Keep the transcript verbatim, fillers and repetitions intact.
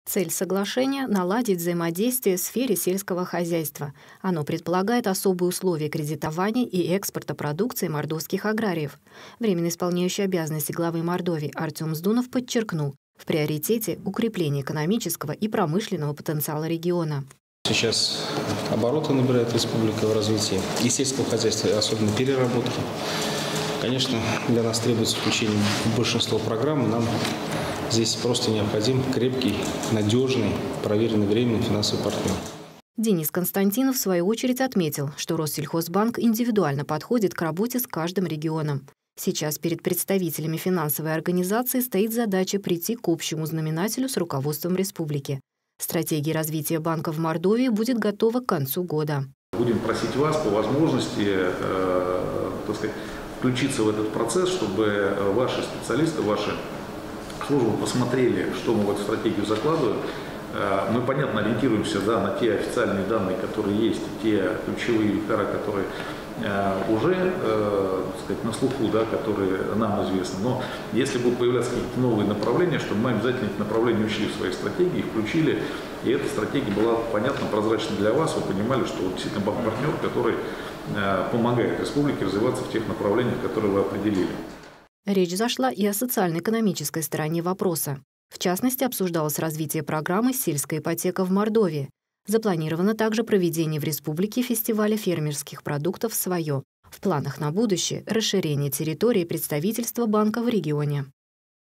Цель соглашения – наладить взаимодействие в сфере сельского хозяйства. Оно предполагает особые условия кредитования и экспорта продукции мордовских аграриев. Временно исполняющий обязанности главы Мордовии Артем Сдунов подчеркнул, в приоритете укрепление экономического и промышленного потенциала региона. Сейчас обороты набирает республика в развитии и сельского хозяйства, и особенно переработки. Конечно, для нас требуется включение в большинство программ. Нам здесь просто необходим крепкий, надежный, проверенный временем финансовый партнер. Денис Константинов, в свою очередь, отметил, что Россельхозбанк индивидуально подходит к работе с каждым регионом. Сейчас перед представителями финансовой организации стоит задача прийти к общему знаменателю с руководством республики. Стратегия развития банка в Мордовии будет готова к концу года. Будем просить вас по возможности э, так сказать, включиться в этот процесс, чтобы ваши специалисты, ваши службы посмотрели, что мы в эту стратегию закладываем. Э, мы, понятно, ориентируемся да, на те официальные данные, которые есть, те ключевые вектора, которые э, уже э, так сказать, на слуху, да, которые нам известны. Но если будут появляться какие-то новые направления, чтобы мы обязательно эти направления учли в своей стратегии, включили. И эта стратегия была понятна, прозрачна для вас. Вы понимали, что вот действительно банк-партнер, который э, помогает республике развиваться в тех направлениях, которые вы определили. Речь зашла и о социально-экономической стороне вопроса. В частности, обсуждалось развитие программы «Сельская ипотека в Мордовии». Запланировано также проведение в республике фестиваля фермерских продуктов «Свое». В планах на будущее – расширение территории представительства банка в регионе.